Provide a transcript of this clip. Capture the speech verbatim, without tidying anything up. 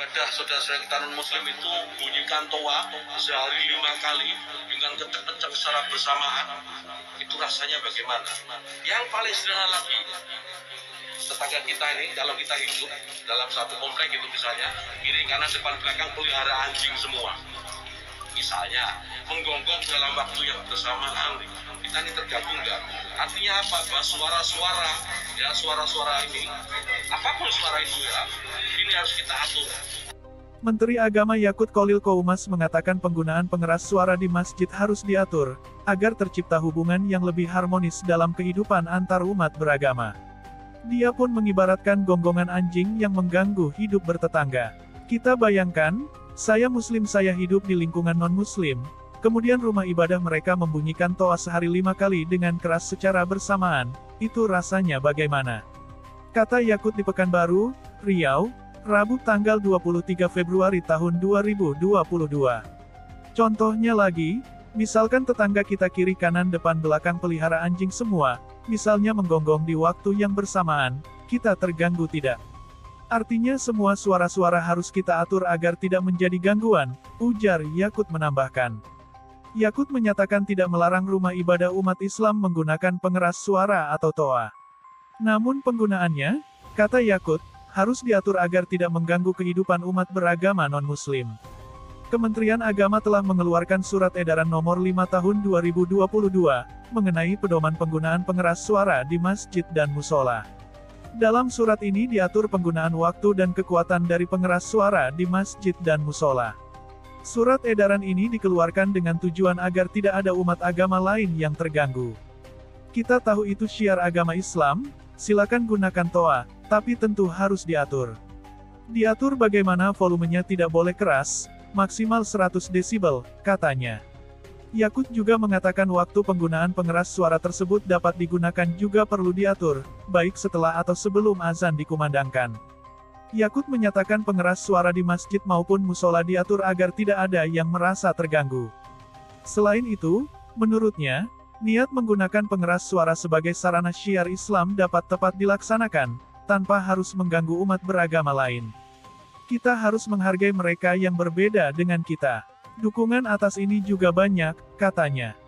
ibadah saudara-saudara kita non-muslim itu bunyikan toa sehari lima kali dengan kencang-kencang secara bersamaan, itu rasanya bagaimana? Yang paling sederhana lagi, tetangga kita ini, kalau kita hidup dalam satu komplek itu misalnya, kiri kanan depan belakang pelihara anjing semua. Misalnya, menggonggong dalam waktu yang bersamaan, kita ini tergabung nggak? Artinya apa? Bahwa suara-suara, ya suara-suara ini, apapun suara itu ya, ini harus kita atur. Menteri Agama Yakut Kholil Koumas mengatakan penggunaan pengeras suara di masjid harus diatur, agar tercipta hubungan yang lebih harmonis dalam kehidupan antar umat beragama. Dia pun mengibaratkan gonggongan anjing yang mengganggu hidup bertetangga. Kita bayangkan, saya muslim saya hidup di lingkungan non-muslim, kemudian rumah ibadah mereka membunyikan toa sehari lima kali dengan keras secara bersamaan, itu rasanya bagaimana? Kata Yakut di Pekanbaru, Riau, Rabu tanggal dua puluh tiga Februari tahun dua ribu dua puluh dua. Contohnya lagi, misalkan tetangga kita kiri kanan depan belakang pelihara anjing semua, misalnya menggonggong di waktu yang bersamaan, kita terganggu tidak? Artinya semua suara-suara harus kita atur agar tidak menjadi gangguan, ujar Yakut menambahkan. Yakut menyatakan tidak melarang rumah ibadah umat Islam menggunakan pengeras suara atau toa. Namun penggunaannya, kata Yakut, harus diatur agar tidak mengganggu kehidupan umat beragama non-muslim. Kementerian Agama telah mengeluarkan surat edaran nomor lima tahun dua ribu dua puluh dua, mengenai pedoman penggunaan pengeras suara di masjid dan musola. Dalam surat ini diatur penggunaan waktu dan kekuatan dari pengeras suara di masjid dan musola. Surat edaran ini dikeluarkan dengan tujuan agar tidak ada umat agama lain yang terganggu. Kita tahu itu syiar agama Islam, silakan gunakan toa, tapi tentu harus diatur. Diatur bagaimana volumenya tidak boleh keras, maksimal seratus desibel, katanya. Yakut juga mengatakan waktu penggunaan pengeras suara tersebut dapat digunakan juga perlu diatur, baik setelah atau sebelum azan dikumandangkan. Yakut menyatakan pengeras suara di masjid maupun musola diatur agar tidak ada yang merasa terganggu. Selain itu, menurutnya, niat menggunakan pengeras suara sebagai sarana syiar Islam dapat tepat dilaksanakan, tanpa harus mengganggu umat beragama lain. Kita harus menghargai mereka yang berbeda dengan kita. Dukungan atas ini juga banyak, katanya.